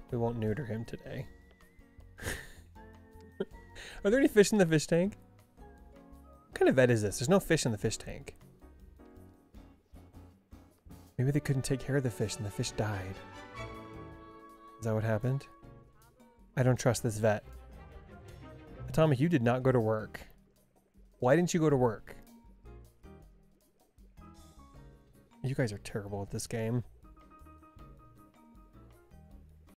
We won't neuter him today. Are there any fish in the fish tank? What kind of vet is this? There's no fish in the fish tank. Maybe they couldn't take care of the fish and the fish died. Is that what happened? I don't trust this vet. Atomic, you did not go to work. Why didn't you go to work? You guys are terrible at this game.